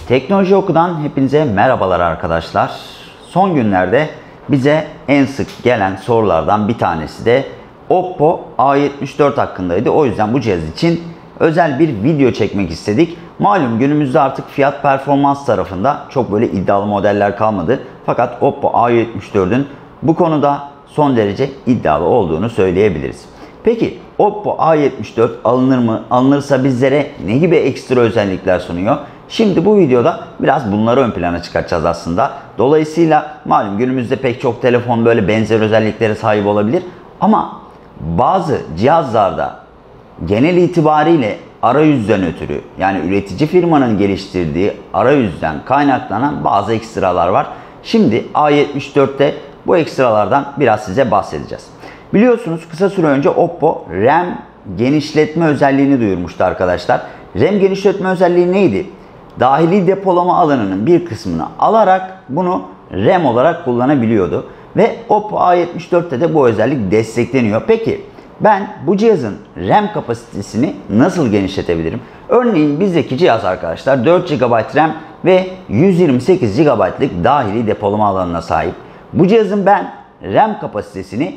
Teknoloji Oku'dan hepinize merhabalar arkadaşlar. Son günlerde bize en sık gelen sorulardan bir tanesi de Oppo A74 hakkındaydı. O yüzden bu cihaz için özel bir video çekmek istedik. Malum günümüzde artık fiyat performans tarafında çok böyle iddialı modeller kalmadı. Fakat Oppo A74'ün bu konuda son derece iddialı olduğunu söyleyebiliriz. Peki Oppo A74 alınır mı? Alınırsa bizlere ne gibi ekstra özellikler sunuyor? Şimdi bu videoda biraz bunları ön plana çıkartacağız aslında. Dolayısıyla malum günümüzde pek çok telefon böyle benzer özelliklere sahip olabilir. Ama bazı cihazlarda genel itibariyle arayüzden ötürü, yani üretici firmanın geliştirdiği arayüzden kaynaklanan bazı ekstralar var. Şimdi A74'te bu ekstralardan biraz size bahsedeceğiz. Biliyorsunuz kısa süre önce Oppo RAM genişletme özelliğini duyurmuştu arkadaşlar. RAM genişletme özelliği neydi? Dahili depolama alanının bir kısmını alarak bunu RAM olarak kullanabiliyordu. Ve Oppo A74'te de bu özellik destekleniyor. Peki ben bu cihazın RAM kapasitesini nasıl genişletebilirim? Örneğin bizdeki cihaz arkadaşlar 4 GB RAM ve 128 GB'lık dahili depolama alanına sahip. Bu cihazın ben RAM kapasitesini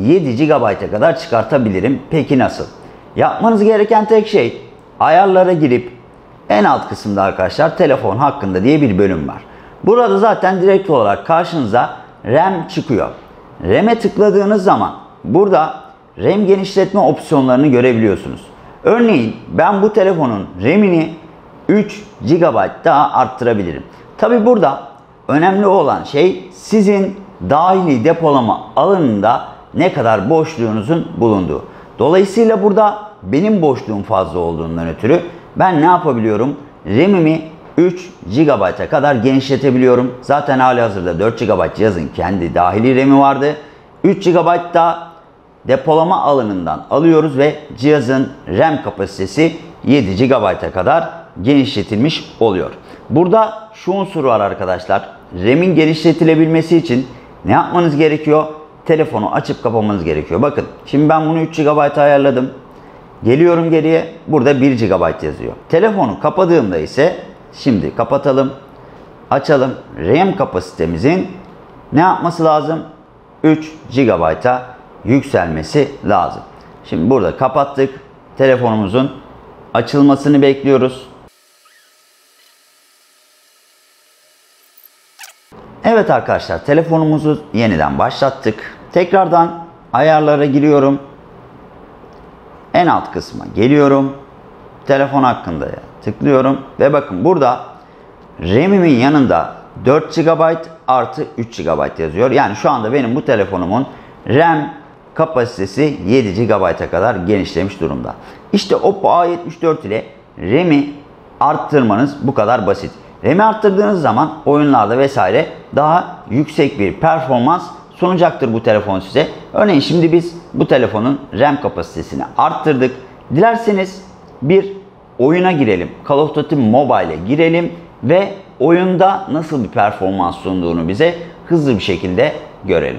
7 GB'a kadar çıkartabilirim. Peki nasıl? Yapmanız gereken tek şey ayarlara girip en alt kısımda arkadaşlar telefon hakkında diye bir bölüm var. Burada zaten direkt olarak karşınıza RAM çıkıyor. RAM'e tıkladığınız zaman burada RAM genişletme opsiyonlarını görebiliyorsunuz. Örneğin ben bu telefonun RAM'ini 3 GB daha arttırabilirim. Tabi burada önemli olan şey sizin dahili depolama alanında ne kadar boşluğunuzun bulunduğu. Dolayısıyla burada benim boşluğum fazla olduğundan ötürü ben ne yapabiliyorum? RAM'imi 3 GB'a kadar genişletebiliyorum. Zaten halihazırda 4 GB cihazın kendi dahili RAM'i vardı. 3 GB da depolama alanından alıyoruz ve cihazın RAM kapasitesi 7 GB'a kadar genişletilmiş oluyor. Burada şu unsur var arkadaşlar. RAM'in genişletilebilmesi için ne yapmanız gerekiyor? Telefonu açıp kapamanız gerekiyor. Bakın şimdi ben bunu 3 GB ayarladım. Geliyorum geriye, burada 1 GB yazıyor. Telefonu kapadığımda ise şimdi kapatalım, açalım. RAM kapasitemizin ne yapması lazım? 3 GB'a yükselmesi lazım. Şimdi burada kapattık. Telefonumuzun açılmasını bekliyoruz. Evet arkadaşlar, telefonumuzu yeniden başlattık. Tekrardan ayarlara giriyorum. En alt kısma geliyorum. Telefon hakkında tıklıyorum. Ve bakın burada RAM'imin yanında 4 GB artı 3 GB yazıyor. Yani şu anda benim bu telefonumun RAM kapasitesi 7 GB'a kadar genişlemiş durumda. İşte Oppo A74 ile RAM'i arttırmanız bu kadar basit. RAM'i arttırdığınız zaman oyunlarda vesaire daha yüksek bir performans sunacaktır bu telefon size. Örneğin şimdi biz bu telefonun RAM kapasitesini arttırdık. Dilerseniz bir oyuna girelim. Call of Duty Mobile'e girelim ve oyunda nasıl bir performans sunduğunu bize hızlı bir şekilde görelim.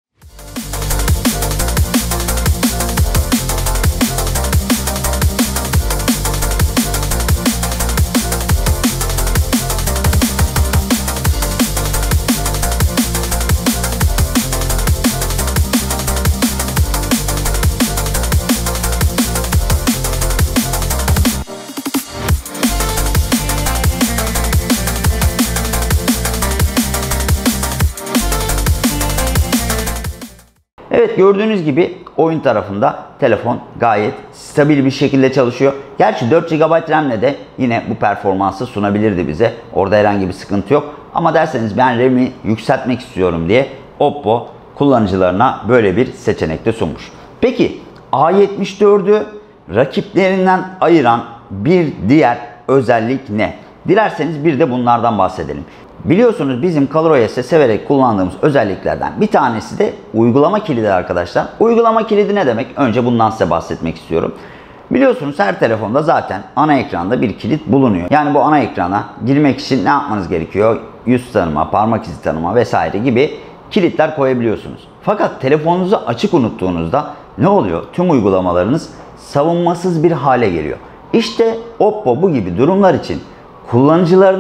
Evet, gördüğünüz gibi oyun tarafında telefon gayet stabil bir şekilde çalışıyor. Gerçi 4 GB RAM'le de yine bu performansı sunabilirdi bize. Orada herhangi bir sıkıntı yok. Ama derseniz ben RAM'i yükseltmek istiyorum diye Oppo kullanıcılarına böyle bir seçenek de sunmuş. Peki A74'ü rakiplerinden ayıran bir diğer özellik ne? Dilerseniz bir de bunlardan bahsedelim. Biliyorsunuz bizim ColorOS'e severek kullandığımız özelliklerden bir tanesi de uygulama kilidi arkadaşlar. Uygulama kilidi ne demek? Önce bundan size bahsetmek istiyorum. Biliyorsunuz her telefonda zaten ana ekranda bir kilit bulunuyor. Yani bu ana ekrana girmek için ne yapmanız gerekiyor? Yüz tanıma, parmak izi tanıma vesaire gibi kilitler koyabiliyorsunuz. Fakat telefonunuzu açık unuttuğunuzda ne oluyor? Tüm uygulamalarınız savunmasız bir hale geliyor. İşte Oppo bu gibi durumlar için kullanıcılarına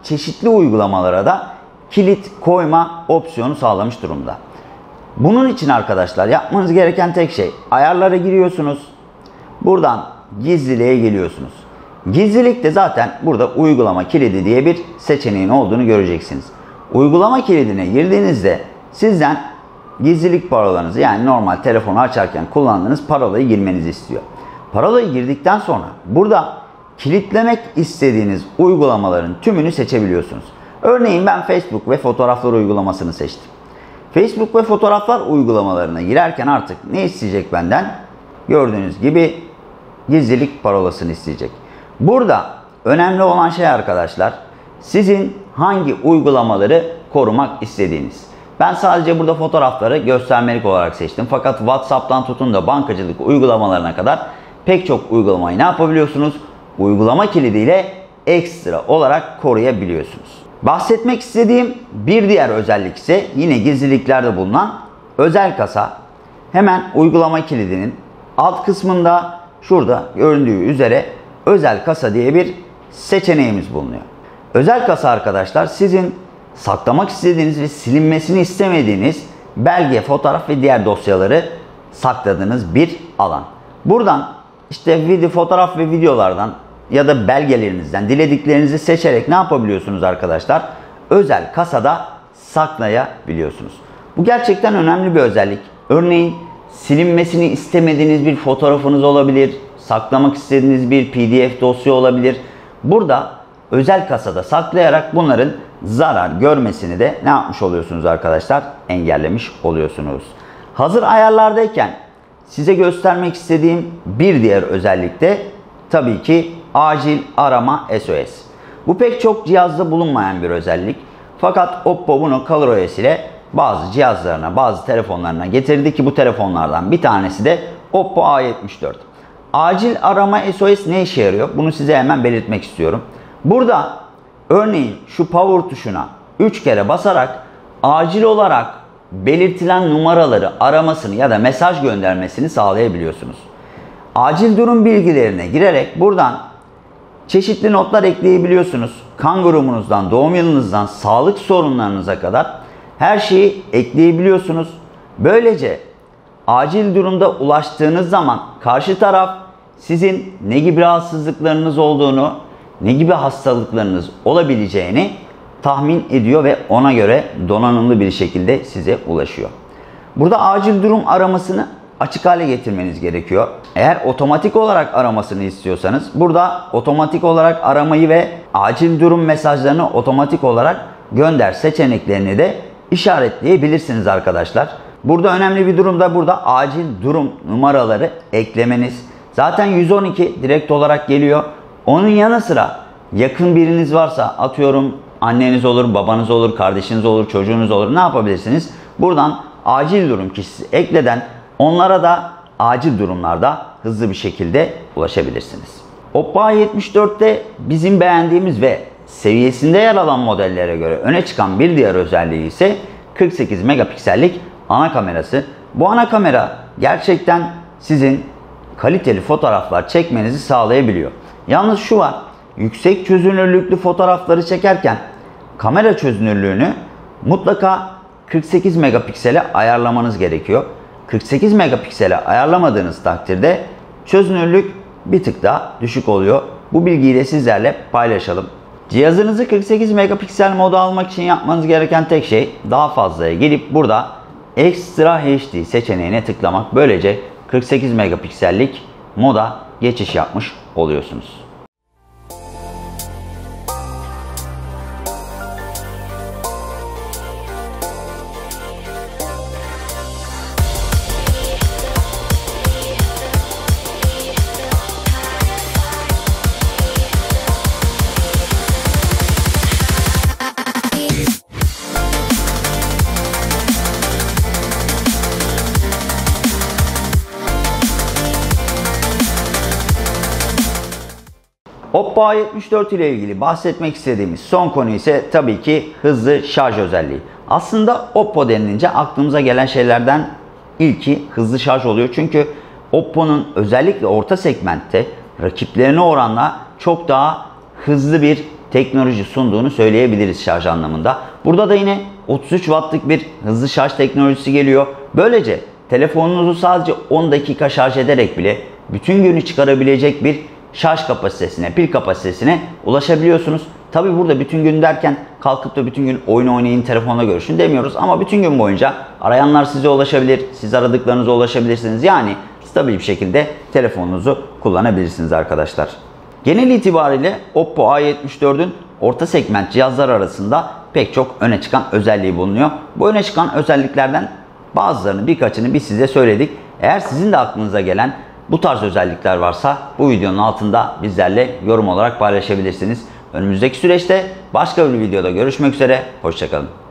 çeşitli uygulamalara da kilit koyma opsiyonu sağlamış durumda. Bunun için arkadaşlar yapmanız gereken tek şey, ayarlara giriyorsunuz. Buradan gizliliğe geliyorsunuz. Gizlilikte zaten burada uygulama kilidi diye bir seçeneğin olduğunu göreceksiniz. Uygulama kilidine girdiğinizde sizden gizlilik parolanızı, yani normal telefonu açarken kullandığınız parolayı girmenizi istiyor. Parolayı girdikten sonra burada kilitlemek istediğiniz uygulamaların tümünü seçebiliyorsunuz. Örneğin ben Facebook ve fotoğraflar uygulamasını seçtim. Facebook ve fotoğraflar uygulamalarına girerken artık ne isteyecek benden? Gördüğünüz gibi gizlilik parolasını isteyecek. Burada önemli olan şey arkadaşlar, sizin hangi uygulamaları korumak istediğiniz. Ben sadece burada fotoğrafları göstermelik olarak seçtim. Fakat WhatsApp'tan tutun da bankacılık uygulamalarına kadar pek çok uygulamayı ne yapabiliyorsunuz? Uygulama kilidiyle ekstra olarak koruyabiliyorsunuz. Bahsetmek istediğim bir diğer özellik ise yine gizliliklerde bulunan özel kasa. Hemen uygulama kilidinin alt kısmında şurada göründüğü üzere özel kasa diye bir seçeneğimiz bulunuyor. Özel kasa arkadaşlar sizin saklamak istediğiniz ve silinmesini istemediğiniz belge, fotoğraf ve diğer dosyaları sakladığınız bir alan. Buradan işte video, fotoğraf ve videolardan ya da belgelerinizden dilediklerinizi seçerek ne yapabiliyorsunuz arkadaşlar? Özel kasada saklayabiliyorsunuz. Bu gerçekten önemli bir özellik. Örneğin silinmesini istemediğiniz bir fotoğrafınız olabilir, saklamak istediğiniz bir PDF dosya olabilir. Burada özel kasada saklayarak bunların zarar görmesini de ne yapmış oluyorsunuz arkadaşlar? Engellemiş oluyorsunuz. Hazır ayarlardayken size göstermek istediğim bir diğer özellik de tabii ki acil arama SOS. Bu pek çok cihazda bulunmayan bir özellik. Fakat Oppo bunu ColorOS ile bazı cihazlarına, bazı telefonlarına getirdi ki bu telefonlardan bir tanesi de Oppo A74. Acil arama SOS ne işe yarıyor? Bunu size hemen belirtmek istiyorum. Burada örneğin şu power tuşuna 3 kere basarak acil olarak belirtilen numaraları aramasını ya da mesaj göndermesini sağlayabiliyorsunuz. Acil durum bilgilerine girerek buradan çeşitli notlar ekleyebiliyorsunuz. Kan grubunuzdan, doğum yılınızdan, sağlık sorunlarınıza kadar her şeyi ekleyebiliyorsunuz. Böylece acil durumda ulaştığınız zaman karşı taraf sizin ne gibi rahatsızlıklarınız olduğunu, ne gibi hastalıklarınız olabileceğini tahmin ediyor ve ona göre donanımlı bir şekilde size ulaşıyor. Burada acil durum aramasını açık hale getirmeniz gerekiyor. Eğer otomatik olarak aramasını istiyorsanız burada otomatik olarak aramayı ve acil durum mesajlarını otomatik olarak gönder seçeneklerini de işaretleyebilirsiniz arkadaşlar. Burada önemli bir durum da burada acil durum numaraları eklemeniz. Zaten 112 direkt olarak geliyor. Onun yanı sıra yakın biriniz varsa, atıyorum anneniz olur, babanız olur, kardeşiniz olur, çocuğunuz olur, ne yapabilirsiniz? Buradan acil durum kişisi ekleden onlara da acil durumlarda hızlı bir şekilde ulaşabilirsiniz. Oppo A74'te bizim beğendiğimiz ve seviyesinde yer alan modellere göre öne çıkan bir diğer özelliği ise 48 megapiksellik ana kamerası. Bu ana kamera gerçekten sizin kaliteli fotoğraflar çekmenizi sağlayabiliyor. Yalnız şu var, yüksek çözünürlüklü fotoğrafları çekerken kamera çözünürlüğünü mutlaka 48 megapiksele ayarlamanız gerekiyor. 48 megapiksele ayarlamadığınız takdirde çözünürlük bir tık daha düşük oluyor. Bu bilgiyi de sizlerle paylaşalım. Cihazınızı 48 megapiksel moda almak için yapmanız gereken tek şey daha fazlaya gelip burada Extra HD seçeneğine tıklamak. Böylece 48 megapiksellik moda geçiş yapmış oluyorsunuz. Oppo A74 ile ilgili bahsetmek istediğimiz son konu ise tabii ki hızlı şarj özelliği. Aslında Oppo denilince aklımıza gelen şeylerden ilki hızlı şarj oluyor. Çünkü Oppo'nun özellikle orta segmentte rakiplerine oranla çok daha hızlı bir teknoloji sunduğunu söyleyebiliriz şarj anlamında. Burada da yine 33 wattlık bir hızlı şarj teknolojisi geliyor. Böylece telefonunuzu sadece 10 dakika şarj ederek bile bütün günü çıkarabilecek bir şarj kapasitesine, pil kapasitesine ulaşabiliyorsunuz. Tabi burada bütün gün derken kalkıp da bütün gün oyun oynayın, telefonla görüşün demiyoruz. Ama bütün gün boyunca arayanlar size ulaşabilir, siz aradıklarınıza ulaşabilirsiniz. Yani stabil bir şekilde telefonunuzu kullanabilirsiniz arkadaşlar. Genel itibariyle Oppo A74'ün orta segment cihazlar arasında pek çok öne çıkan özelliği bulunuyor. Bu öne çıkan özelliklerden bazılarını, birkaçını biz size söyledik. Eğer sizin de aklınıza gelen bu tarz özellikler varsa bu videonun altında bizlerle yorum olarak paylaşabilirsiniz. Önümüzdeki süreçte başka bir videoda görüşmek üzere. Hoşça kalın.